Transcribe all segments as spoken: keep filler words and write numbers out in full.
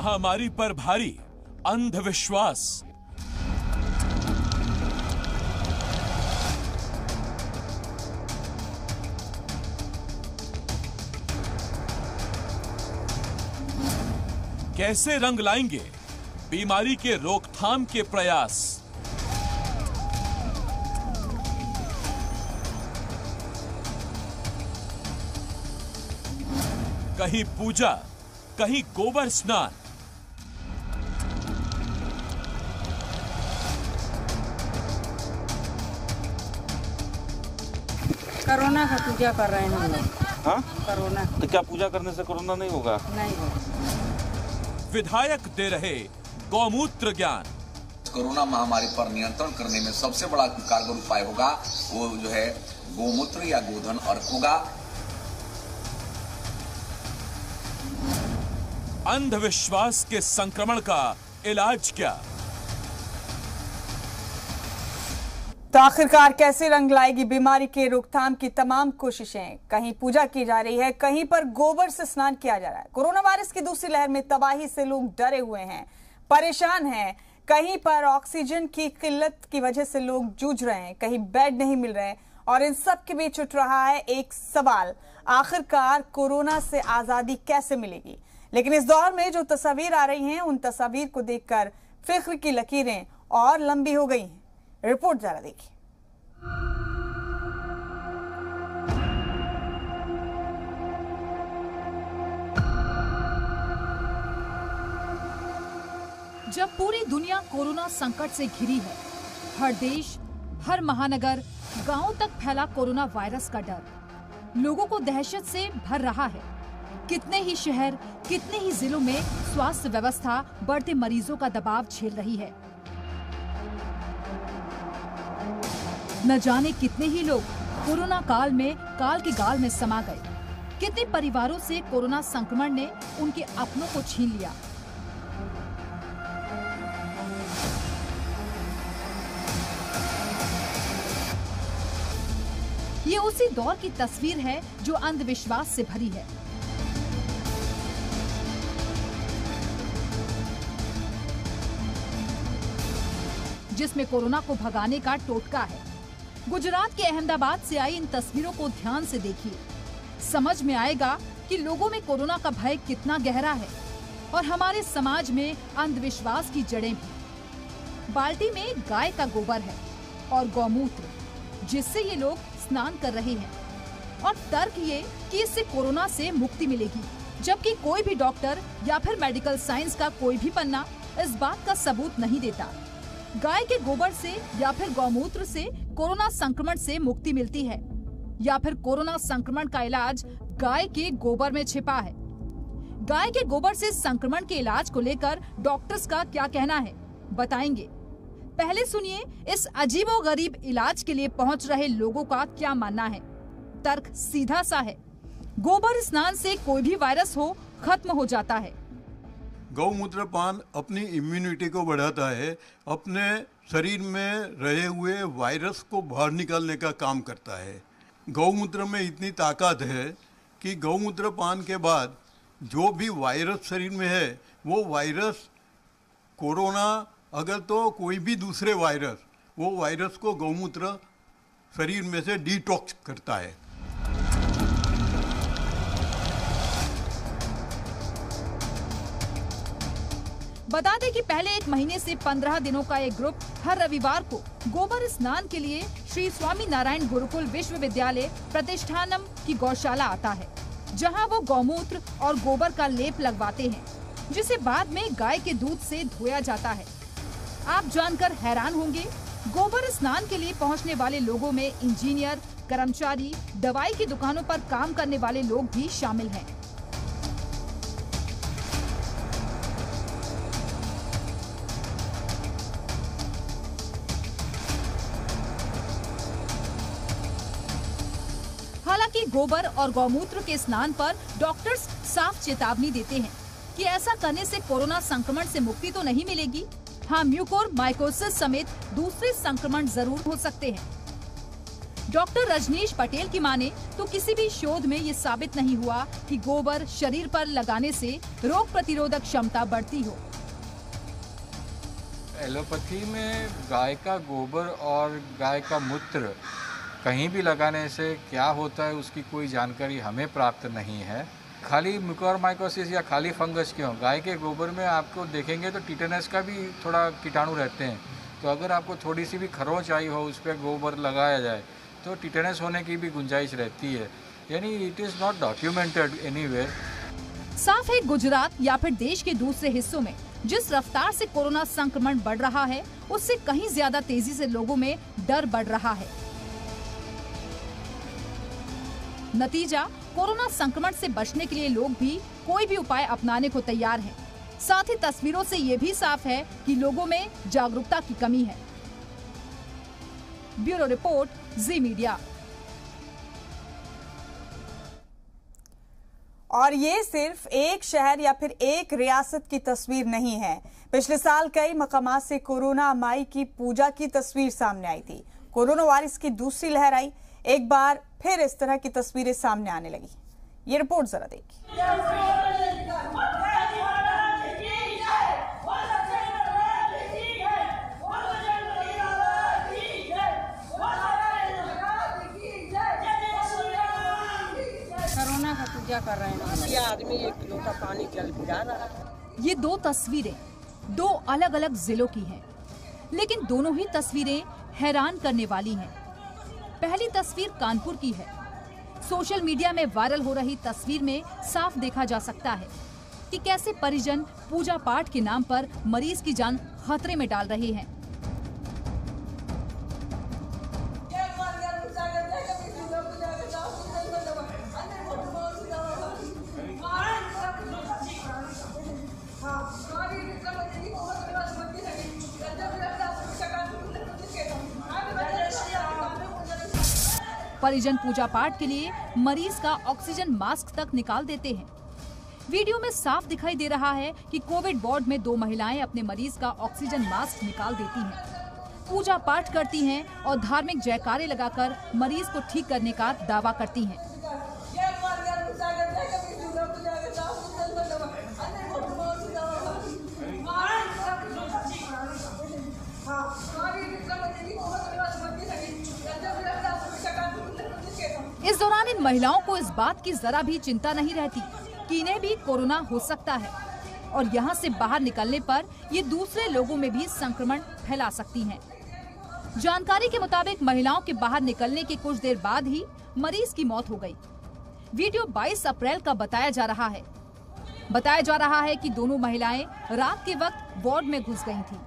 महामारी पर भारी अंधविश्वास। कैसे रंग लाएंगे बीमारी के रोकथाम के प्रयास। कहीं पूजा, कहीं गोबर स्नान। कोरोना का पूजा कर रहे हैं हम लोग। हाँ? कोरोना। तो क्या पूजा करने से कोरोना नहीं होगा? नहीं होगा। विधायक दे रहे गौमूत्र ज्ञान। कोरोना महामारी पर नियंत्रण करने में सबसे बड़ा कारगर उपाय होगा वो जो है गोमूत्र या गोधन अर्क होगा। अंधविश्वास के संक्रमण का इलाज क्या? तो आखिरकार कैसे रंग लाएगी बीमारी के रोकथाम की तमाम कोशिशें। कहीं पूजा की जा रही है, कहीं पर गोबर से स्नान किया जा रहा है। कोरोना वायरस की दूसरी लहर में तबाही से लोग डरे हुए हैं, परेशान हैं। कहीं पर ऑक्सीजन की किल्लत की वजह से लोग जूझ रहे हैं, कहीं बेड नहीं मिल रहे। और इन सब के बीच उठ रहा है एक सवाल, आखिरकार कोरोना से आजादी कैसे मिलेगी। लेकिन इस दौर में जो तस्वीर आ रही हैं, उन तस्वीर को देखकर फिक्र की लकीरें और लंबी हो गई हैं। रिपोर्ट जरा देखिए। जब पूरी दुनिया कोरोना संकट से घिरी है, हर देश, हर महानगर, गांव तक फैला कोरोना वायरस का डर लोगों को दहशत से भर रहा है। कितने ही शहर, कितने ही जिलों में स्वास्थ्य व्यवस्था बढ़ते मरीजों का दबाव झेल रही है। न जाने कितने ही लोग कोरोना काल में काल के गाल में समा गए। कितने परिवारों से कोरोना संक्रमण ने उनके अपनों को छीन लिया। ये उसी दौर की तस्वीर है जो अंधविश्वास से भरी है। जिसमें कोरोना को भगाने का टोटका है। गुजरात के अहमदाबाद से आई इन तस्वीरों को ध्यान से देखिए, समझ में आएगा कि लोगों में कोरोना का भय कितना गहरा है और हमारे समाज में अंधविश्वास की जड़ें भी। बाल्टी में गाय का गोबर है और गौमूत्र, जिससे ये लोग स्नान कर रहे हैं और तर्क ये कि इससे कोरोना से मुक्ति मिलेगी, जबकि कोई भी डॉक्टर या फिर मेडिकल साइंस का कोई भी पन्ना इस बात का सबूत नहीं देता। गाय के गोबर से या फिर गौमूत्र से कोरोना संक्रमण से मुक्ति मिलती है या फिर कोरोना संक्रमण का इलाज गाय के गोबर में छिपा है। गाय के गोबर से संक्रमण के इलाज को लेकर डॉक्टर्स का क्या कहना है, बताएंगे। पहले सुनिए इस अजीबोगरीब इलाज के लिए पहुंच रहे लोगों का क्या मानना है। तर्क सीधा सा है, गोबर स्नान से कोई भी वायरस हो खत्म हो जाता है। गौमूत्र पान अपनी इम्यूनिटी को बढ़ाता है, अपने शरीर में रहे हुए वायरस को बाहर निकालने का काम करता है। गौमूत्र में इतनी ताकत है कि गौमूत्र पान के बाद जो भी वायरस शरीर में है वो वायरस, कोरोना अगर तो कोई भी दूसरे वायरस, वो वायरस को गौमूत्र शरीर में से डिटॉक्स करता है। बता दें कि पहले एक महीने से पंद्रह दिनों का एक ग्रुप हर रविवार को गोबर स्नान के लिए श्री स्वामी नारायण गुरुकुल विश्वविद्यालय प्रतिष्ठानम की गौशाला आता है, जहां वो गौमूत्र और गोबर का लेप लगवाते हैं, जिसे बाद में गाय के दूध से धोया जाता है। आप जानकर हैरान होंगे, गोबर स्नान के लिए पहुंचने वाले लोगों में इंजीनियर, कर्मचारी, दवाई की दुकानों पर काम करने वाले लोग भी शामिल हैं। हालांकि गोबर और गौमूत्र के स्नान पर डॉक्टर्स साफ चेतावनी देते हैं कि ऐसा करने से कोरोना संक्रमण से मुक्ति तो नहीं मिलेगी। हाँ, म्यूकोर माइकोसिस समेत दूसरे संक्रमण जरूर हो सकते हैं। डॉक्टर रजनीश पटेल की माने तो किसी भी शोध में ये साबित नहीं हुआ कि गोबर शरीर पर लगाने से रोग प्रतिरोधक क्षमता बढ़ती हो। एलोपैथी में गाय का गोबर और गाय का मूत्र कहीं भी लगाने से क्या होता है उसकी कोई जानकारी हमें प्राप्त नहीं है। खाली म्यूकोरमाइकोसिस या खाली फंगस क्यों, गाय के गोबर में आपको देखेंगे तो टिटेनस का भी थोड़ा कीटाणु रहते हैं। तो अगर आपको थोड़ी सी भी खरोंच आई हो उस पर गोबर लगाया जाए तो टिटेनस होने की भी गुंजाइश रहती है। यानी it is not documented anywhere. साफ है गुजरात या फिर देश के दूसरे हिस्सों में जिस रफ्तार से कोरोना संक्रमण बढ़ रहा है उससे कहीं ज्यादा तेजी से लोगों में डर बढ़ रहा है। नतीजा, कोरोना संक्रमण से बचने के लिए लोग भी कोई भी उपाय अपनाने को तैयार हैं। साथ ही तस्वीरों से ये भी साफ है कि लोगों में जागरूकता की कमी है। Bureau report, Zee media. और ये सिर्फ एक शहर या फिर एक रियासत की तस्वीर नहीं है। पिछले साल कई मकामात से कोरोना माई की पूजा की तस्वीर सामने आई थी। कोरोना वायरस की दूसरी लहर आई, एक बार फिर इस तरह की तस्वीरें सामने आने लगी। ये रिपोर्ट जरा देखिए। कोरोना का पूजा कर रहे हैं। ये आदमी एक लोटा पानी जल गिरा रहा है। ये दो तस्वीरें दो अलग अलग जिलों की हैं, लेकिन दोनों ही तस्वीरें हैरान करने वाली हैं। पहली तस्वीर कानपुर की है। सोशल मीडिया में वायरल हो रही तस्वीर में साफ देखा जा सकता है कि कैसे परिजन पूजा पाठ के नाम पर मरीज की जान खतरे में डाल रहे हैं। परिजन पूजा पाठ के लिए मरीज का ऑक्सीजन मास्क तक निकाल देते हैं। वीडियो में साफ दिखाई दे रहा है कि कोविड वार्ड में दो महिलाएं अपने मरीज का ऑक्सीजन मास्क निकाल देती हैं, पूजा पाठ करती हैं और धार्मिक जयकारे लगाकर मरीज को ठीक करने का दावा करती हैं। इस दौरान इन महिलाओं को इस बात की जरा भी चिंता नहीं रहती कि इन्हें भी कोरोना हो सकता है और यहाँ से बाहर निकलने पर ये दूसरे लोगों में भी संक्रमण फैला सकती हैं। जानकारी के मुताबिक महिलाओं के बाहर निकलने के कुछ देर बाद ही मरीज की मौत हो गई। वीडियो बाईस अप्रैल का बताया जा रहा है। बताया जा रहा है कि दोनों महिलाएं रात के वक्त वार्ड में घुस गई थीं।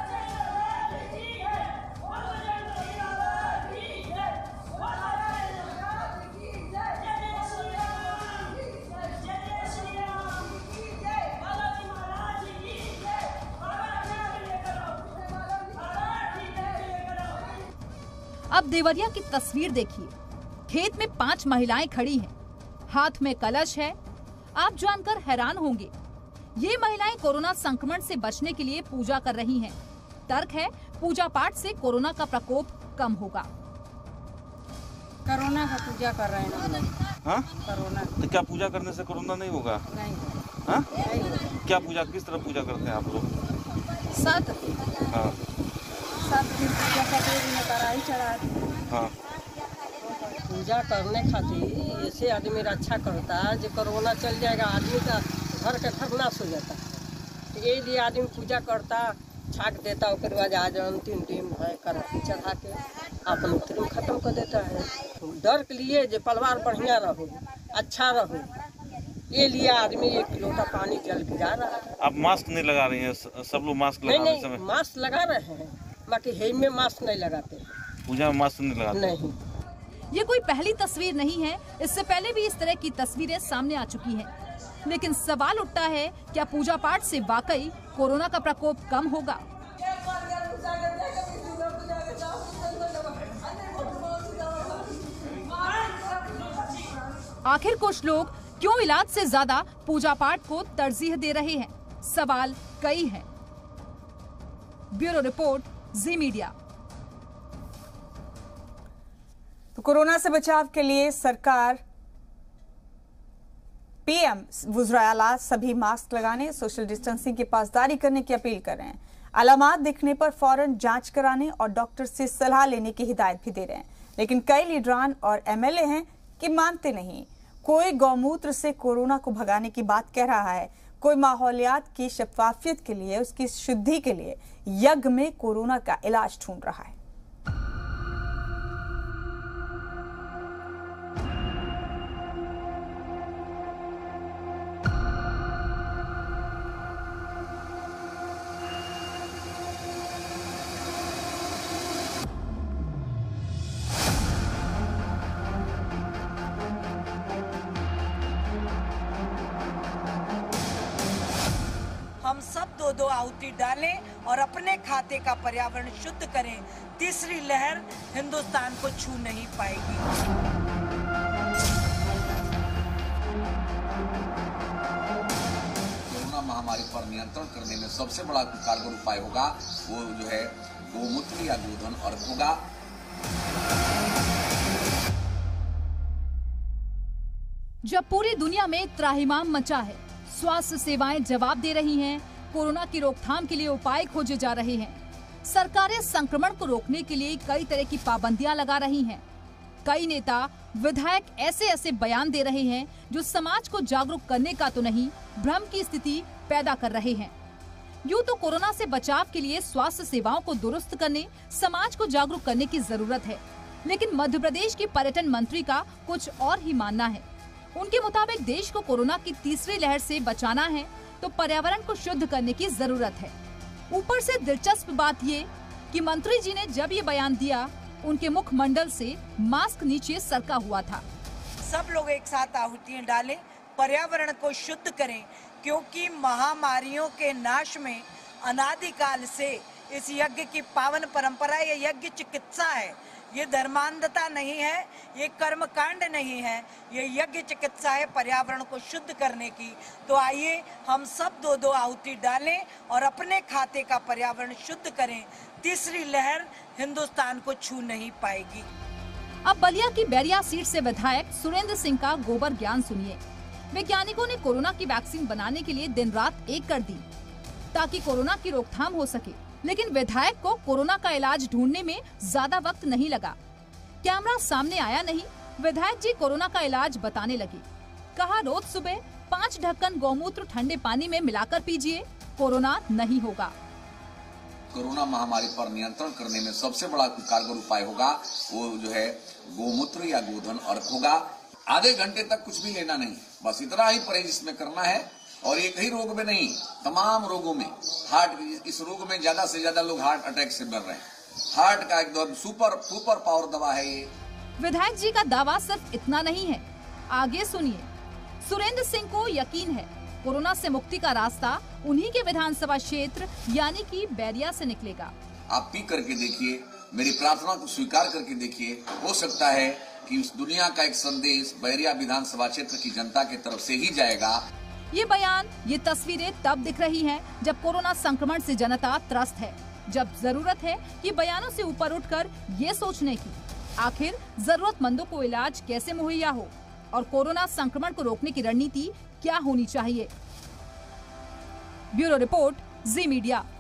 अब देवरिया की तस्वीर देखिए। खेत में पांच महिलाएं खड़ी हैं, हाथ में कलश है। आप जानकर हैरान होंगे, ये महिलाएं कोरोना संक्रमण से बचने के लिए पूजा कर रही हैं। तर्क है, पूजा पाठ से कोरोना का प्रकोप कम होगा। कोरोना का पूजा कर रहे हैं। हाँ? कोरोना तो क्या पूजा करने से कोरोना नहीं होगा? नहीं। हाँ? क्या पूजा, किस तरह पूजा करते हैं आप लोग? सात हाँ। सात दिन पूजा करते हैं, कढ़ाई चढ़ाते हैं। हाँ। पूजा करने खातिर ऐसे आदमी रक्षा करता है जो कोरोना चल जाएगा आदमी का घर का घर नाश हो जाता है। ये लिए आदमी पूजा करता, छाक देता, उसके बाद आज अंतिम टीम है कड़ाही चढ़ा के अपन उत्तरी खत्म कर देता है। डर के लिए जो परिवार बढ़िया रहो, अच्छा रहो, ये लिए आदमी एक लोटा पानी जल गिरा रहा है। आप मास्क नहीं लगा रही हैं? सब लोग मास्क लगा रहे हैं? नहीं, मास्क लगा रहे हैं, बाकी हे में मास्क नहीं लगाते। पूजा में मास्क नहीं लगाते? नहीं। ये कोई पहली तस्वीर नहीं है, इससे पहले भी इस तरह की तस्वीरें सामने आ चुकी हैं। लेकिन सवाल उठता है, क्या पूजा पाठ से वाकई कोरोना का प्रकोप कम होगा? आखिर कुछ लोग क्यों इलाज से ज्यादा पूजा पाठ को तरजीह दे रहे हैं? सवाल कई हैं। Bureau report, Zee media. तो कोरोना से बचाव के लिए सरकार पीएम वुजराला सभी मास्क लगाने, सोशल डिस्टेंसिंग की पासदारी करने की अपील कर रहे हैं। अलामात दिखने पर फौरन जांच कराने और डॉक्टर से सलाह लेने की हिदायत भी दे रहे हैं। लेकिन कई लीडरान और एमएलए हैं कि मानते नहीं। कोई गौमूत्र से कोरोना को भगाने की बात कह रहा है, कोई माहौलियात की शफाफियत के लिए, उसकी शुद्धि के लिए यज्ञ में कोरोना का इलाज ढूंढ रहा है। हम सब दो दो आहुति डालें और अपने खाते का पर्यावरण शुद्ध करें। तीसरी लहर हिंदुस्तान को छू नहीं पाएगी। कोरोना महामारी पर नियंत्रण करने में सबसे बड़ा कारगर उपाय होगा वो जो है गोमूत्र या गोधन अर्क होगा। जब पूरी दुनिया में त्राहिमाम मचा है, स्वास्थ्य सेवाएं जवाब दे रही हैं, कोरोना की रोकथाम के लिए उपाय खोजे जा रहे हैं, सरकारें संक्रमण को रोकने के लिए कई तरह की पाबंदियां लगा रही हैं। कई नेता विधायक ऐसे ऐसे बयान दे रहे हैं जो समाज को जागरूक करने का तो नहीं, भ्रम की स्थिति पैदा कर रहे हैं। यूं तो कोरोना से बचाव के लिए स्वास्थ्य सेवाओं को दुरुस्त करने, समाज को जागरूक करने की जरूरत है, लेकिन मध्य प्रदेश के पर्यटन मंत्री का कुछ और ही मानना है। उनके मुताबिक देश को कोरोना की तीसरी लहर से बचाना है तो पर्यावरण को शुद्ध करने की जरूरत है। ऊपर से दिलचस्प बात ये कि मंत्री जी ने जब ये बयान दिया, उनके मुखमंडल से मास्क नीचे सरका हुआ था। सब लोग एक साथ आहुतियां डालें, पर्यावरण को शुद्ध करें, क्योंकि महामारियों के नाश में अनादिकाल से इस यज्ञ की पावन परंपरा, ये यज्ञ चिकित्सा है, ये धर्मांधता नहीं है, ये कर्मकांड नहीं है, ये यज्ञ चिकित्सा है पर्यावरण को शुद्ध करने की। तो आइए हम सब दो दो आहुति डालें और अपने खाते का पर्यावरण शुद्ध करें। तीसरी लहर हिंदुस्तान को छू नहीं पाएगी। अब बलिया की बैरिया सीट से विधायक सुरेंद्र सिंह का गोबर ज्ञान सुनिए। वैज्ञानिकों ने कोरोना की वैक्सीन बनाने के लिए दिन रात एक कर दी ताकि कोरोना की रोकथाम हो सके, लेकिन विधायक को कोरोना का इलाज ढूंढने में ज्यादा वक्त नहीं लगा। कैमरा सामने आया नहीं, विधायक जी कोरोना का इलाज बताने लगे। कहा रोज सुबह पाँच ढक्कन गौमूत्र ठंडे पानी में मिलाकर पीजिए, कोरोना नहीं होगा। कोरोना महामारी पर नियंत्रण करने में सबसे बड़ा कारगर उपाय होगा वो जो है गोमूत्र या गोधन अर्क होगा। आधे घंटे तक कुछ भी लेना नहीं, बस इतना ही परहेज इसमें करना है। और एक ही रोग में नहीं, तमाम रोगों में, हार्ट, इस रोग में ज्यादा से ज्यादा लोग हार्ट अटैक से मर रहे हैं। हार्ट का एकदम सुपर सुपर पावर दवा है ये। विधायक जी का दावा सिर्फ इतना नहीं है, आगे सुनिए। सुरेंद्र सिंह को यकीन है कोरोना से मुक्ति का रास्ता उन्हीं के विधानसभा क्षेत्र यानी कि बैरिया से निकलेगा। आप पी करके देखिए, मेरी प्रार्थना को स्वीकार करके देखिए, हो सकता है कि उस दुनिया का एक संदेश बैरिया विधानसभा क्षेत्र की जनता की तरफ से ही जाएगा। ये बयान, ये तस्वीरें तब दिख रही हैं जब कोरोना संक्रमण से जनता त्रस्त है, जब जरूरत है कि बयानों से ऊपर उठकर ये सोचने की आखिर जरूरतमंदों को इलाज कैसे मुहैया हो और कोरोना संक्रमण को रोकने की रणनीति क्या होनी चाहिए। Bureau report, Zee media.